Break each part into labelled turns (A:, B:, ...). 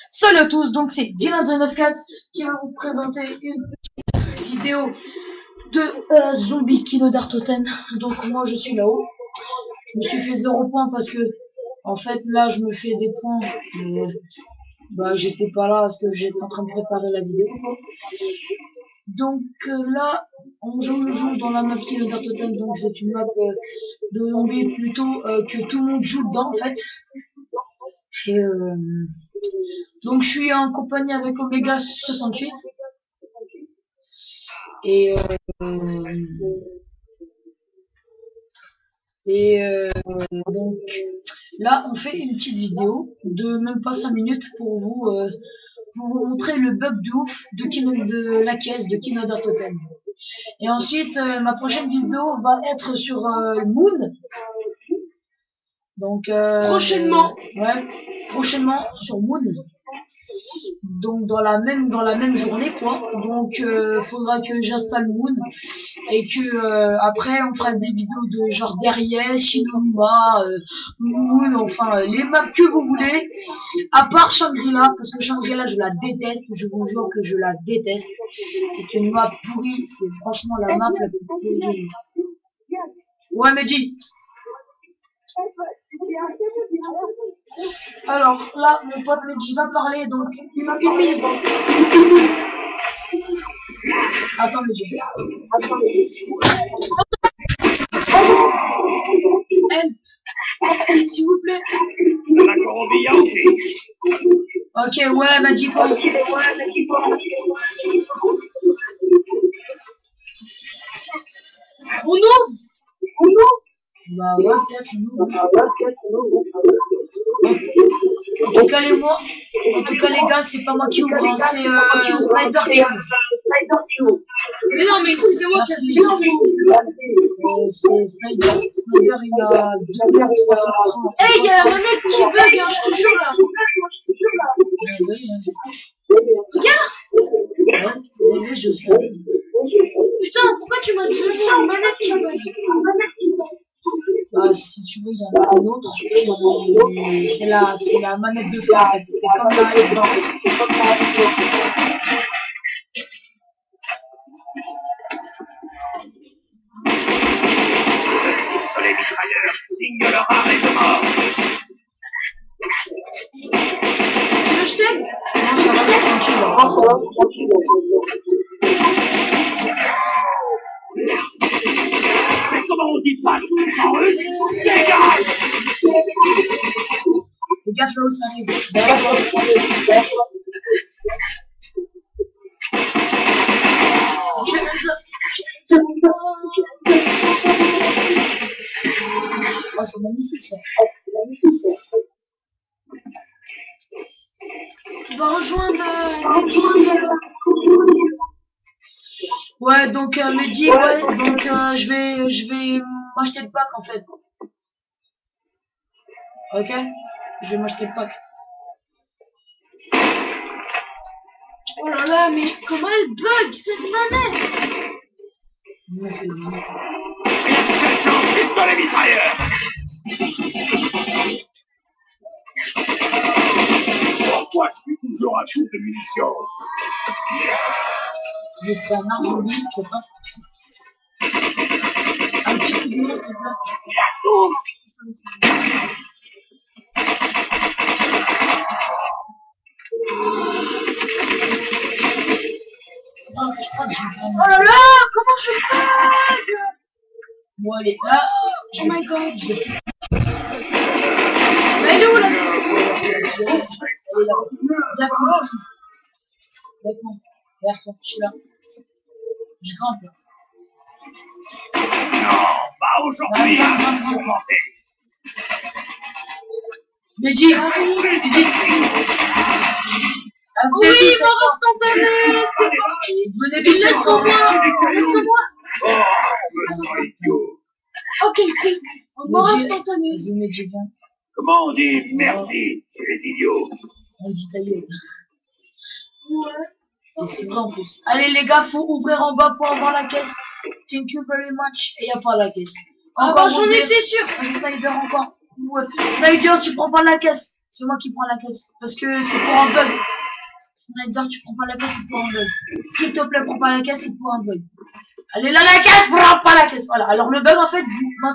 A: Salut à tous, donc c'est Dylan94 qui va vous présenter une petite vidéo de Zombie Kino d'Artoten. Donc moi je suis là-haut, je me suis fait 0 points parce que en fait là je me fais des points, mais j'étais pas là parce que j'étais en train de préparer la vidéo. Donc là je joue dans la map Kino d'Artoten, donc c'est une map de zombies plutôt que tout le monde joue dedans en fait. Et donc je suis en compagnie avec Omega 68 et donc là on fait une petite vidéo de même pas 5 minutes pour vous montrer le bug de ouf de la caisse de Kino d'Artoten. Et ensuite ma prochaine vidéo va être sur Moon. Donc prochainement sur Moon. Donc dans la même journée quoi. Donc faudra que j'installe Moon et que après on fera des vidéos de genre derrière Shinoma, Moon, enfin les maps que vous voulez, à part Shangri-La, parce que Shangri-La je la déteste, je vous jure que je la déteste. C'est une map pourrie, c'est franchement la map la plus pourrie. Ouais Mehdi. Alors là, mon pote Mehdi va parler, donc une minute. Attendez, s'il vous plaît. Ok, ouais, m'a dit quoi? On ouvre? Bah ouais, peut-être on ouvre. En tout cas les gars, c'est pas moi qui ouvre, hein, c'est Snyder qui ouvre. Mais non, mais c'est moi qui ouvre. C'est Snyder. Snyder, il a 2330. Hey, il y a la manette qui bug, hein, je te jure là. Regarde. Ouais, je sais. Putain, pourquoi tu m'as dit une manette qui bug? Bah, si tu veux, il y en a un autre. C'est la manette de fer. C'est comme la Xbox.
B: Ce pistolet mitrailleur signe leur arrêt de mort.
A: Tu veux jeter? Non, ça va, c'est tranquille.
B: C'est comment on dit pas en russe? Dégage!
A: Les gars, là où ça arrive. D'accord. Oh, c'est magnifique ça. On va rejoindre Ouais, donc Mehdi, ouais, donc je vais m'acheter le pack en fait. Ok, je vais m'acheter le pack. Oh là là, mais comment elle bug cette manette? Non, c'est la manette.
B: Pistolet mitrailleur! Pourquoi je suis toujours à court de munitions?
A: Je vais faire un arbre, je sais pas. Un petit coup de main, s'il te plaît.
B: La course!
A: Oh là là, comment je bug? Bon allez, là, oh my god, je vais tester. Mais elle est où la pièce? Elle est là. D'accord. Derrière toi, je suis là. Je grimpe là.
B: Non, pas aujourd'hui!
A: Mehdi, oui, mort instantané, c'est parti. Venez de laisse-moi.
B: Oh, je me sens idiot.
A: Ok, cool. Mort instantané.
B: Vas-y, Mehdi, viens. Comment on dit merci chez les idiots?
A: On dit ta gueule. Ouais. Et c'est vrai en plus. Allez les gars, faut ouvrir en bas pour avoir la caisse. Thank you very much. Et y a pas la caisse. Encore, j'en étais sûr. Vas-y Snyder encore. Ouais. Snyder, tu prends pas la caisse. C'est moi qui prends la caisse. Parce que c'est pour un bug. Snyder, tu prends pas la caisse, c'est pour un bug. S'il te plaît, prends pas la caisse, c'est pour un bug. Allez là, la caisse, prends pas la caisse. Voilà. Alors, le bug, en fait,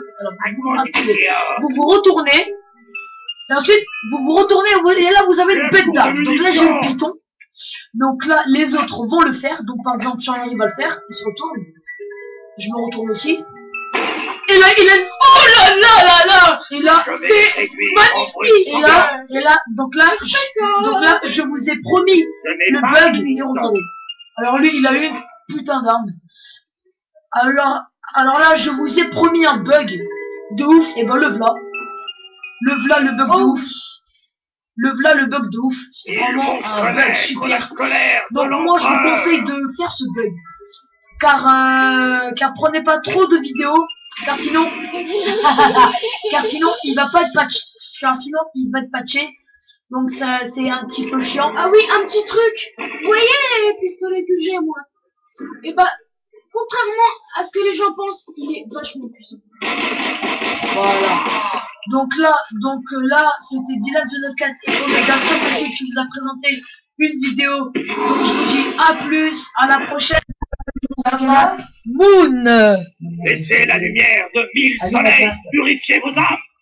A: vous vous retournez. Et ensuite, vous vous retournez, et là, vous avez le bêta. Donc là, j'ai le piton. Donc là, les autres vont le faire. Donc, par exemple, Jean-Henri va le faire. Il se retourne. Je me retourne aussi. Et là, il a... Oh là là là là! Et là, c'est magnifique! Donc là, je vous ai promis le bug. Et regardez. Alors lui, il a une putain d'arme. Alors là, je vous ai promis un bug de ouf. Et ben le v'là. Le bug de ouf. Le bug de ouf. C'est vraiment un bug super. Donc moi, je vous conseille de faire ce bug. Car prenez pas trop de vidéos. Car sinon il va pas être patché. Donc ça, c'est un petit peu chiant.
C: Ah oui, un petit truc. Vous voyez les pistolets que j'ai, moi? Et bah, contrairement à ce que les gens pensent, il est vachement puissant.
A: Voilà. Donc là, c'était Dylan the 94 et Omega qui vous a présenté une vidéo. Donc je vous dis à plus, à la prochaine. Moon.
B: Laissez la lumière de 1000 soleils purifier vos âmes.